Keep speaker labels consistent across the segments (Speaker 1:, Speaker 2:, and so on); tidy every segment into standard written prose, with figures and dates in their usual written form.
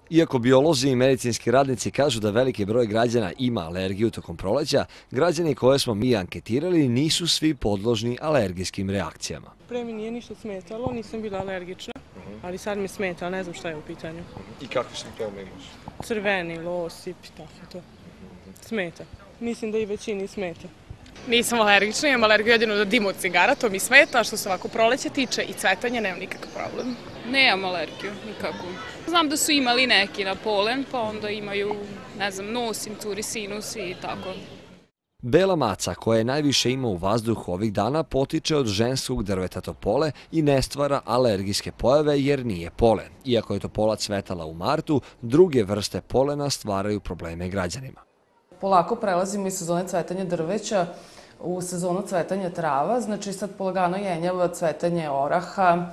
Speaker 1: Iako biolozi i medicinski radnici kažu da veliki broj građana ima alergiju tokom proleća, građani koje smo mi anketirali nisu svi podložni alergijskim reakcijama.
Speaker 2: Pre mi nije ništa smetalo, nisam bila alergična, ali sad mi smeta, ne znam šta je u pitanju.
Speaker 1: I kakvi simptome imaš?
Speaker 2: Crveni, osip, tako to. Smeta. Mislim da i većini smeta.
Speaker 3: Nisam alergična, imam alergiju jedino na dim od cigara, to mi smeta, a što se ovako proleće tiče i cvetanje, nemam nikakav problem.
Speaker 4: Nemam alergiju, nikakvu. Znam da su imali neki na polen, pa onda imaju, ne znam, nos im curi, sinus i tako.
Speaker 1: Bela maca, koja je najviše ima u vazduhu ovih dana, potiče od ženskog drveta topole i ne stvara alergijske pojave jer nije polen. Iako je topola cvetala u martu, druge vrste polena stvaraju probleme građanima.
Speaker 5: Polako prelazimo iz sezone cvetanja drveća u sezonu cvetanja trava, znači sad polagano jenjava cvetanje oraha,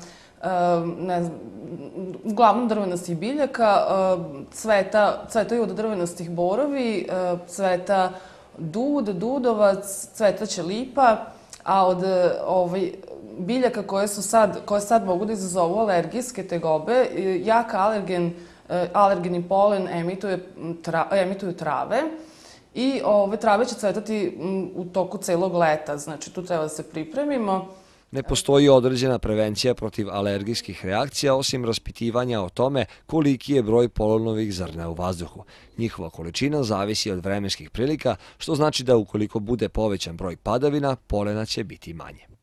Speaker 5: uglavnom drvenastih biljaka, cvetaju od drvenastih borovi, cveta dud, dudovac, cvetaće lipa, a od biljaka koje sad mogu da izazovu alergijske tegobe, jak alergeni polen emituju trave. I trave će cvetati u toku celog leta, znači tu treba da se pripremimo.
Speaker 1: Ne postoji određena prevencija protiv alergijskih reakcija osim raspitivanja o tome koliki je broj polenovih zrna u vazduhu. Njihova količina zavisi od vremenskih prilika, što znači da ukoliko bude povećan broj padavina, polena će biti manje.